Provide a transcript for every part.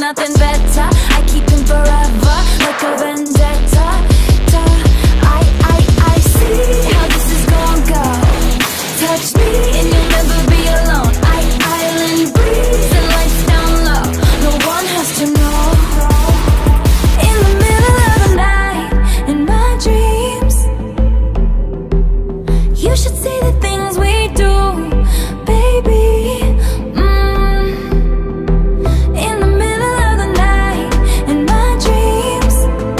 nothing better. I keep him forever, like a vendetta. I see how this is gonna go. Touch me and you'll never be alone. Island breeze and lights down low. No one has to know. In the middle of the night, in my dreams, you should see the things we do, baby. In the middle of the night, in my dreams,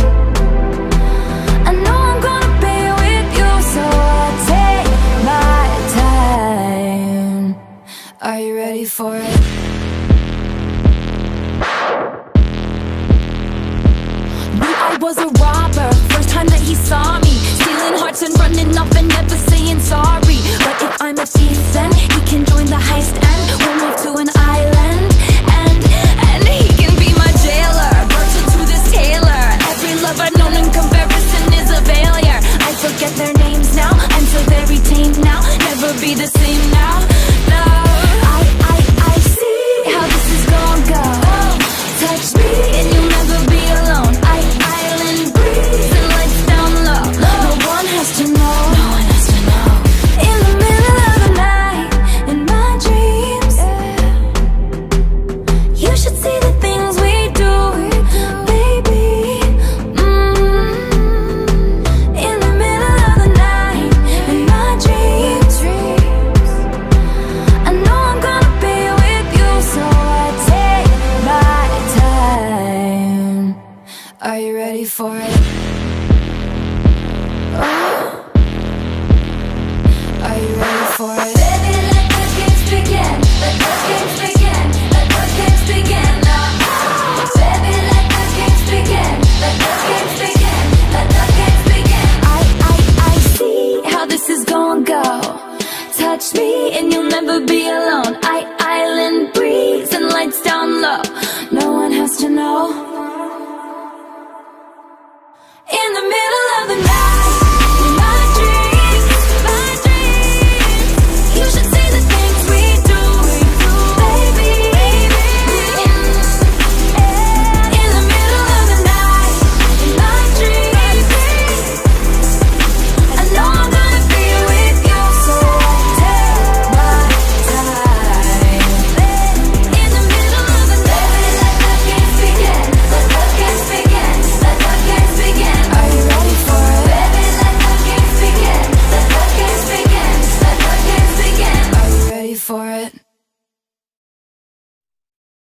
I know I'm gonna be with you, so I'll take my time. Are you ready for it? Knew I was a robber, first time that he saw me, stealing hearts and running off and never saying sorry. But if I'm a thief, then he can join the heist and we'll move to an island. And he can be my jailer, virgin to this tailor. Every love I've known in comparison is a failure. I forget their names now, I'm so very tame now. Never be the same now, no. I see how this is gonna go. Touch me and you'll never be alone. Island breeze and lights down low. No one has to know. No one has to know. In the middle of the night, in my dreams, you should see the things we do, baby. In the middle of the night, in my dreams, I know I'm gonna be with you, so I take my time. Are you ready for it?